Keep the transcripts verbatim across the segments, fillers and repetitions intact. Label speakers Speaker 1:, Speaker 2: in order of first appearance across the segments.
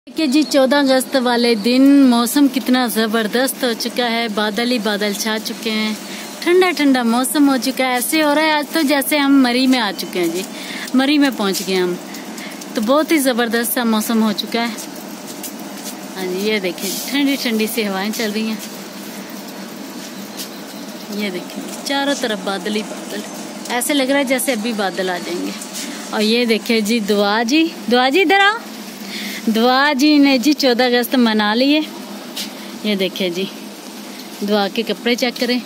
Speaker 1: देखिए जी, चौदह अगस्त वाले दिन मौसम कितना ज़बरदस्त हो चुका है। बादल ही बादल छा चुके हैं, ठंडा ठंडा मौसम हो चुका है। ऐसे हो रहा है आज तो जैसे हम मरी में आ चुके हैं जी, मरी में पहुंच गए हम। तो बहुत ही ज़बरदस्त सा मौसम हो चुका है। हाँ जी, ये देखिए ठंडी ठंडी सी हवाएं चल रही हैं। ये देखिए चारों तरफ बादल ही बादल, ऐसे लग रहा है जैसे अभी बादल आ जाएंगे। और ये देखिए जी, दुआ जी दुआ जी इधर आओ। दुआ जी ने जी चौदह अगस्त मना लिए। ये देखिए जी, दुआ के कपड़े चेक करें।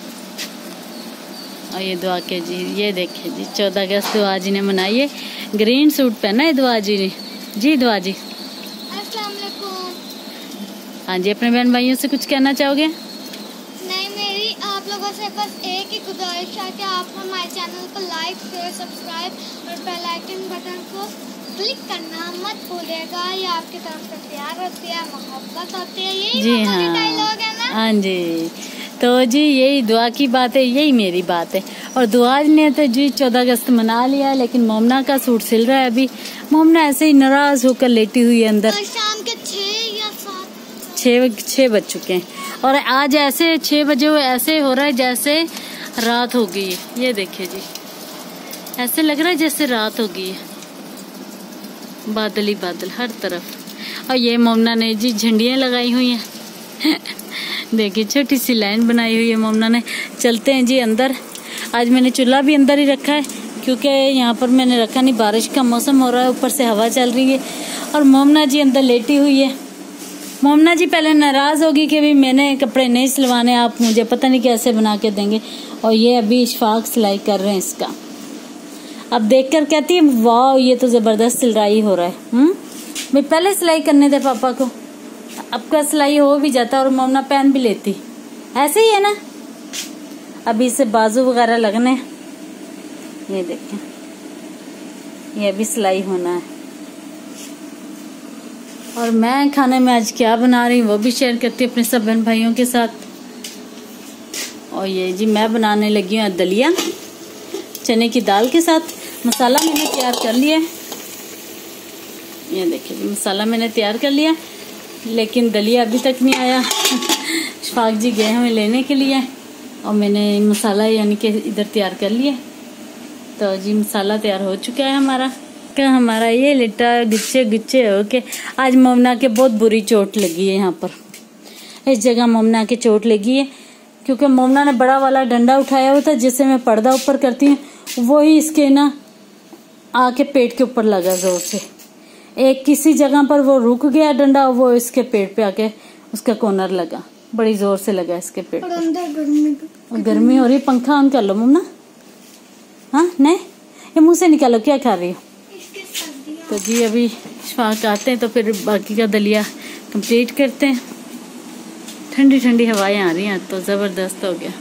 Speaker 1: और ये दुआ के जी, ये देखिए जी चौदह अगस्त दुआ जी ने मनाई है। ग्रीन सूट पहना है दुआ जी ने जी। दुआ जी
Speaker 2: अस्सलाम वालेकुम।
Speaker 1: हाँ जी, अपने बहन भाइयों से कुछ कहना चाहोगे?
Speaker 2: नहीं, मेरी आप लोगों से बस एक ही गुजारिश है कि आप हमारे चैनल को लाइक शेयर सब्सक्राइब और बेल आइकन बटन को क्लिक करना मत भूलिएगा। ये आपकी तरफ से प्यार होती है, मोहब्बत होती है, यही
Speaker 1: जी
Speaker 2: हाँ
Speaker 1: हाँ
Speaker 2: है ना?
Speaker 1: हाँ जी, तो जी यही दुआ की बात है, यही मेरी बात है। और दुआ ने तो जी चौदह अगस्त मना लिया, लेकिन मोमना का सूट सिल रहा है अभी। मोमना ऐसे ही नाराज होकर लेटी हुई है अंदर।
Speaker 2: शाम के छह या सात
Speaker 1: छः छः बज चुके हैं और आज ऐसे छः बजे ऐसे हो रहा है जैसे रात हो गई है। ये देखिए जी, ऐसे लग रहा है जैसे रात हो गई है। बादल ही बादल हर तरफ। और ये मोमना ने जी झंडियाँ लगाई हुई हैं। देखिए छोटी सी लाइन बनाई हुई है मोमना ने। चलते हैं जी अंदर। आज मैंने चूल्हा भी अंदर ही रखा है क्योंकि यहाँ पर मैंने रखा नहीं, बारिश का मौसम हो रहा है, ऊपर से हवा चल रही है। और मोमना जी अंदर लेटी हुई है। मोमना जी पहले नाराज होगी कि भी मैंने कपड़े नहीं सिलवाने, आप मुझे पता नहीं कैसे बना के देंगे। और ये अभी इशफाक सिलाई कर रहे हैं इसका। अब देखकर कहती है वाह ये तो जबरदस्त सिलाई हो रहा है। हम्म मैं पहले सिलाई करने दे पापा को, अब का सिलाई हो भी जाता और मोमना पहन भी लेती। ऐसे ही है ना। अभी इसे बाजू वगैरह लगने। ये देखें, ये अभी सिलाई होना है। और मैं खाने में आज क्या बना रही हूँ वो भी शेयर करती हूँ अपने सब बहन भाइयों के साथ। और ये जी मैं बनाने लगी हूँ दलिया चने की दाल के साथ। मसाला मैंने तैयार कर लिया है। ये देखिए मसाला मैंने तैयार कर लिया, लेकिन दलिया अभी तक नहीं आया। इशफाक जी गए हुए लेने के लिए और मैंने मसाला यानी कि इधर तैयार कर लिया। तो जी मसाला तैयार हो चुका है हमारा। क्या हमारा ये लिट्टा गुच्छे गुच्छे हो के। आज मोमना के बहुत बुरी चोट लगी है। यहाँ पर इस जगह मोमना के चोट लगी है क्योंकि मोमना ने बड़ा वाला डंडा उठाया हुआ था जिससे मैं पर्दा ऊपर करती हूँ, वही इसके ना आके पेट के ऊपर लगा जोर से। एक किसी जगह पर वो रुक गया डंडा, वो इसके पेट पे आके उसका कॉर्नर लगा, बड़ी जोर से लगा इसके पेट पे। गर्मी गर्मी हो रही, पंखा ऑन कर लो मोमना। हाँ नहीं, ये मुंह से निकालो, क्या खा रही हो? तो जी अभी इशफाक आते हैं तो फिर बाकी का दलिया कंप्लीट करते हैं। ठंडी ठंडी हवाएं आ रही हैं तो ज़बरदस्त हो गया।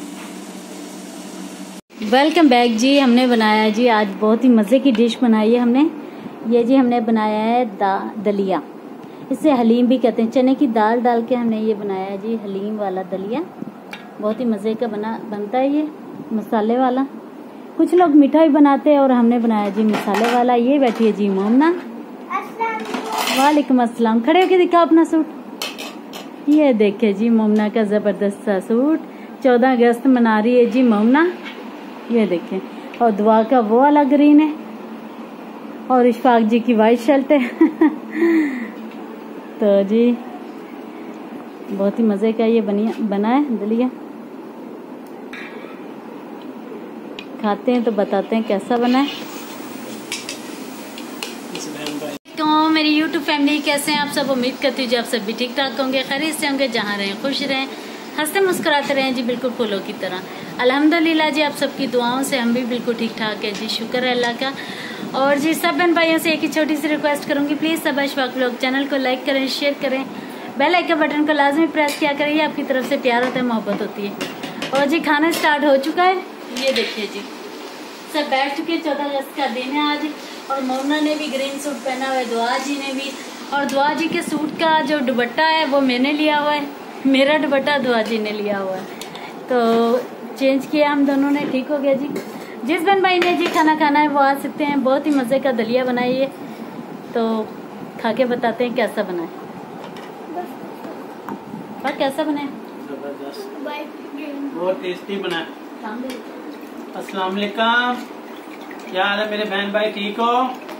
Speaker 1: वेलकम बैक जी। हमने बनाया जी आज बहुत ही मज़े की डिश बनाई है हमने। ये जी हमने बनाया है दा दलिया, इसे हलीम भी कहते हैं। चने की दाल डाल के हमने ये बनाया है जी हलीम वाला दलिया। बहुत ही मज़े का बना बनता है ये, मसाले वाला। कुछ लोग मीठा भी बनाते हैं और हमने बनाया जी मसाले वाला। ये बैठी है जी मोमना। वालेकुम अस्सलाम। खड़े होके दिखाओ अपना सूट। ये देखे जी मोमना का ज़बरदस्त सा सूट। चौदह अगस्त मना रही है जी मोमना। ये देखें, और दुआ का वो वाला ग्रीन है और इशफाक जी की वाइट शर्ट है। तो जी बहुत ही मज़े का ये बनिया बना है दलिया। खाते हैं तो बताते हैं कैसा बना है। तो मेरी यूट्यूब फैमिली कैसे हैं आप सब? उम्मीद करती हूँ आप सब भी ठीक ठाक होंगे, खैरियत से होंगे, जहाँ रहें खुश रहें, हंसते मुस्कुराते रहें जी, बिल्कुल फूलों की तरह। अल्हम्दुलिल्लाह जी, आप सबकी दुआओं से हम भी बिल्कुल ठीक ठाक है जी, शुक्र है अल्लाह का। और जी सब बहन भाइयों से एक ही छोटी सी रिक्वेस्ट करूंगी, प्लीज़ सब इशफाक व्लॉग चैनल को लाइक करें, शेयर करें, बेल आइकन बटन को लाजमी प्रेस किया करें। ये आपकी तरफ से प्यार होता है, मोहब्बत होती है। और जी खाना स्टार्ट हो चुका है। ये देखिए जी सब बैठ चुके। चौदह अगस्त का दिन है आज। और मोमना ने भी ग्रीन सूट पहना हुआ है, दुआ जी ने भी। और दुआ जी के सूट का जो दुपट्टा है वो मैंने लिया हुआ है, मेरा दुपट्टा दुआ जी ने लिया हुआ है। तो चेंज किया हम दोनों ने, ठीक हो गया जी। जिस बहन भाई ने जी खाना खाना है वो आ सकते हैं। बहुत ही मज़े का दलिया बनाइए। तो खा के बताते हैं कैसा बना है। पर कैसा बना है?
Speaker 3: जबरदस्त, बहुत टेस्टी बना है। अस्सलाम वालेकुम, क्या हाल है मेरे बहन भाई, ठीक हो?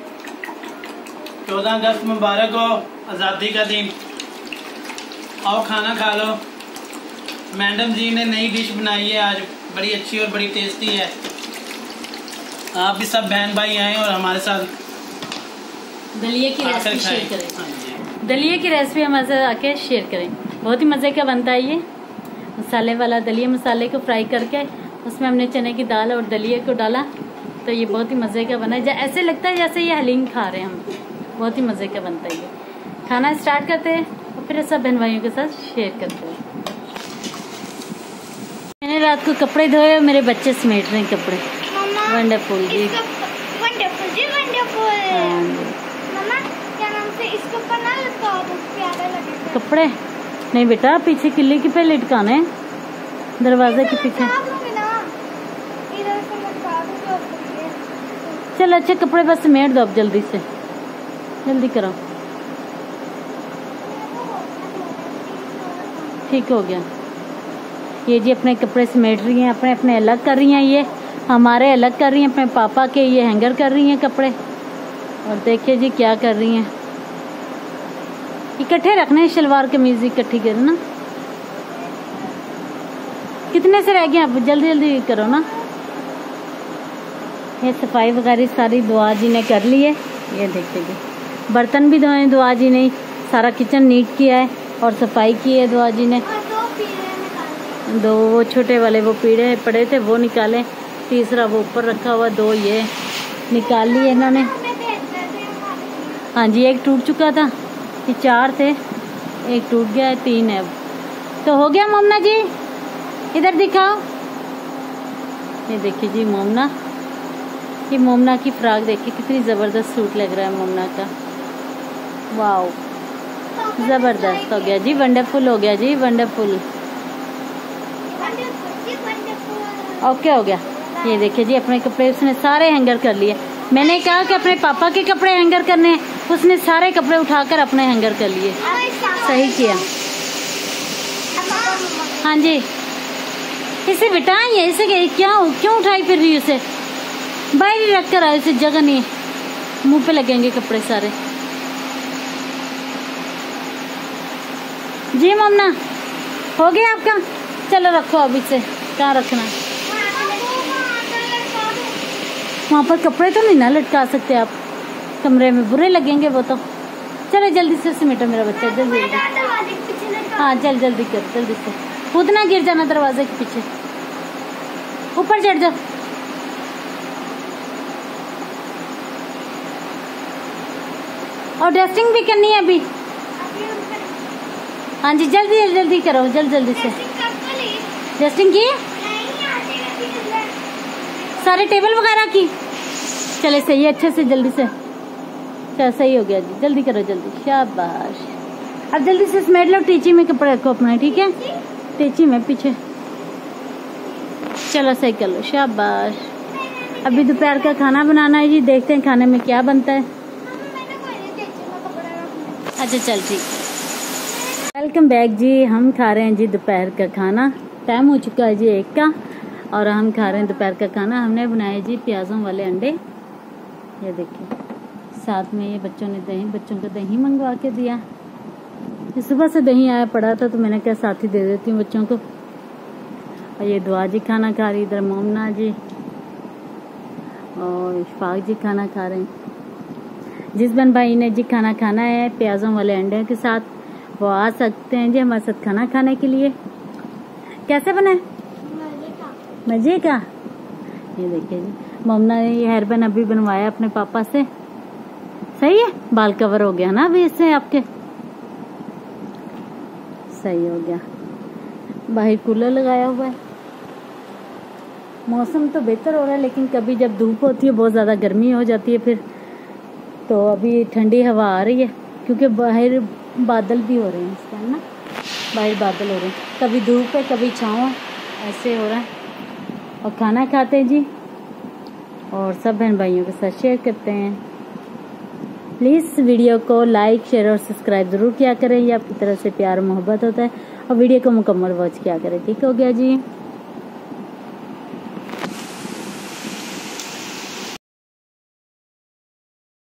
Speaker 3: चौदह अगस्त मुबारक हो, आज़ादी का दिन। आओ खाना खा लो। मैडम जी ने नई डिश बनाई है आज, बड़ी अच्छी और बड़ी टेस्टी है। आप भी सब बहन भाई आए और हमारे साथ
Speaker 1: दलिए की रेसिपी शेयर करें। दलिए की रेसिपी हमारे साथ आके शेयर करें। बहुत ही मज़े का बनता है ये मसाले वाला दलिया। मसाले को फ्राई करके उसमें हमने चने की दाल और दलिए को डाला, तो ये बहुत ही मज़े का बना है। ऐसे लगता है जैसे ये हलीम खा रहे हैं हम। बहुत ही मज़े का बनता है ये। खाना स्टार्ट करते हैं और फिर सब बहन भाइयों के साथ शेयर करते हैं। मैंने रात को कपड़े धोए, मेरे बच्चे समेट रहे हैं कपड़े। वंडरफुल जी,
Speaker 2: वंडरफुल जी, वंडरफुल। मम्मा क्या नाम से इसको पन्ना लटकाओ तो प्यारा लगेगा।
Speaker 1: कपड़े नहीं बेटा, पीछे किले की पे लटकाने, दरवाजे के पीछे। चल अच्छे कपड़े बस समेट दो अब, जल्दी से जल्दी करो। ठीक हो गया। ये जी अपने कपड़े समेट रही हैं, अपने अपने अलग कर रही हैं। ये हमारे अलग कर रही हैं, अपने पापा के ये हैंगर कर रही हैं कपड़े। और देखिए जी क्या कर रही हैं, इकट्ठे रखने शलवार कमीज इकट्ठी करना। कितने से रह गए अब, जल्दी जल्दी करो ना। ये सफाई वगैरह सारी दुआ जी ने कर ली है। ये देखिए जी बर्तन भी धोए दुआ जी ने, सारा किचन नीट किया है और सफाई की है दुआ जी ने। दो वो छोटे वाले वो पीड़े पड़े थे वो निकाले, तीसरा वो ऊपर रखा हुआ, दो ये निकाल लिए इन्होंने। हाँ जी, एक टूट चुका था, ये चार थे, एक टूट गया है, तीन है अब। तो हो गया मोमना जी, इधर दिखाओ। ये देखिए जी मोमना, ये मोमना की फ्रॉक देखिए कितनी ज़बरदस्त सूट लग रहा है मोमना का। वाओ ज़बरदस्त हो गया जी, वंडरफुल हो गया जी, वंडरफुल। ओके हो गया। ये देखिए जी अपने कपड़े उसने सारे हैंगर कर लिए। मैंने कहा कि अपने पापा के कपड़े हैंगर करने हैं, उसने सारे कपड़े उठाकर अपने हैंगर कर लिए। सही किया। हाँ जी, इसे बिठाइए, इसे क्या क्यों उठाई फिर रही उसे, बाहर ही रख कर आए, उसे जगह नहीं, मुंह पे लगेंगे कपड़े सारे। जी मोमना हो गया आपका, चलो रखो अब इसे, कहाँ रखना। वहाँ पर कपड़े तो नहीं ना लटका सकते आप, कमरे में बुरे लगेंगे वो तो। चलो जल्दी से समेटो मेरा बच्चा, जल्दी जल्दी। हाँ चल जल्दी कर, जल्दी से, खुद ना गिर जाना दरवाजे के पीछे, ऊपर चढ़ जाओ। और डस्टिंग भी करनी है अभी। हाँ जी जल्दी जल्दी करो, जल्दी जल्दी से। डस्टिंग की सारे टेबल वगैरह की, चले सही है, अच्छे से जल्दी से। चल सही हो गया जी, जल्दी करो जल्दी, शाबाश। अब जल्दी से समेट लो, टीची में कपड़े रखो अपने, ठीक है, टीची में पीछे। चलो सही कर लो, शाबाश। अभी दोपहर का खाना बनाना है जी, देखते हैं खाने में क्या बनता है। अच्छा चल ठीक। वेलकम बैक जी, हम खा रहे हैं जी दोपहर का खाना। टाइम हो चुका है जी एक का, और हम खा रहे हैं दोपहर का खाना। हमने बनाए जी प्याज़ों वाले अंडे, ये देखिए, साथ में ये बच्चों ने दही, बच्चों को दही मंगवा के दिया। सुबह से दही आया पड़ा था तो मैंने क्या साथ ही दे देती हूँ बच्चों को। और ये दुआ जी खाना खा रही, इधर मोमना जी और इशफाक जी खाना खा रहे हैं। जिस बहन भाई ने जी खाना खाना है प्याज़ों वाले अंडे के साथ, वो आ सकते हैं जी हमारे साथ खाना खाने के लिए। कैसे बना है? मजे का। ये देखिए जी मोमना ने ये हेयर बैंड अभी बनवाया अपने पापा से। सही है, बाल कवर हो गया ना अभी इससे आपके, सही हो गया। बाहर कूलर लगाया हुआ है, मौसम तो बेहतर हो रहा है, लेकिन कभी जब धूप होती है बहुत ज़्यादा गर्मी हो जाती है फिर। तो अभी ठंडी हवा आ रही है क्योंकि बाहर बादल भी हो रहे हैं इस टाइम ना, बाहर बादल हो रहे हैं, कभी धूप है कभी छाँव है, ऐसे हो रहा है। और खाना खाते हैं जी और सब बहन भाइयों के साथ शेयर करते हैं। प्लीज़ वीडियो को लाइक शेयर और सब्सक्राइब ज़रूर किया करें, ये आपकी तरफ से प्यार मोहब्बत होता है। और वीडियो को मुकम्मल वॉच किया करें। ठीक हो गया जी।